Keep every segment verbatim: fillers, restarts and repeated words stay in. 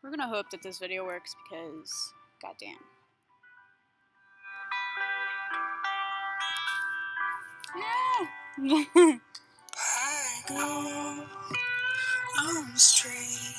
We're gonna hope that this video works because, goddamn. Yeah. I go on the street,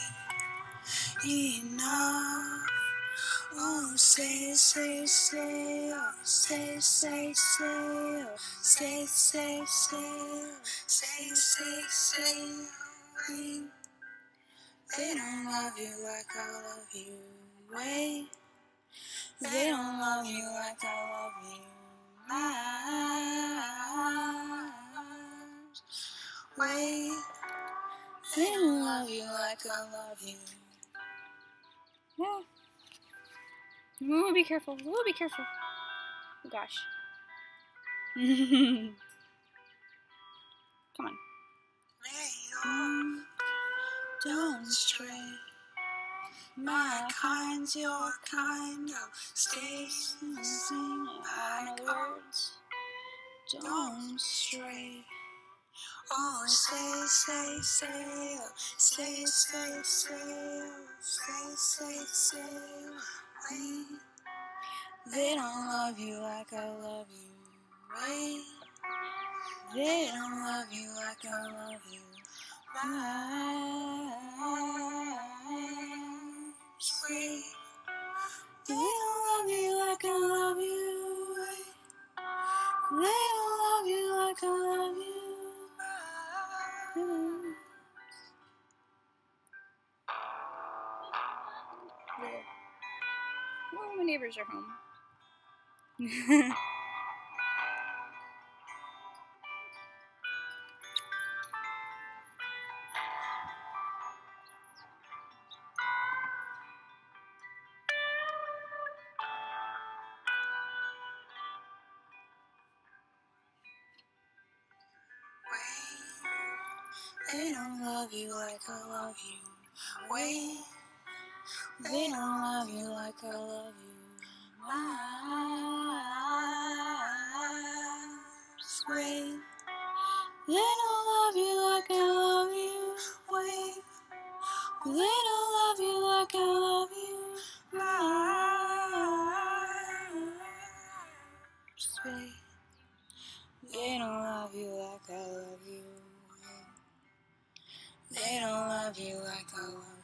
enough. Oh, say, say, say, oh, say, say, say, oh, say, say, say, oh, say, say, say, oh, they don't love you like I love you. Wait, they don't love you like I love you. My wait, they don't love you like I love you. Yeah. Ooh, be careful. Ooh, be careful. Oh, gosh. Come on. Um, don't stray. My kind's your kind. Oh, stay and sing my words. Don't stray. Oh, say, say, say, oh, say, say, say, oh, say, say, say, oh, wait. They don't love you like I love you. Wait. They don't love you like I love you. My sweet. They don't love you like I love you. Wait. They don't love you like I love you. Oh, my neighbors are home. They don't love you like I love you. Wait, they don't love you like I love you. My wait, they don't love you like I love you. Wait, they don't love you like I love you. My wait, they don't love you like I love you. They don't love you like I love you.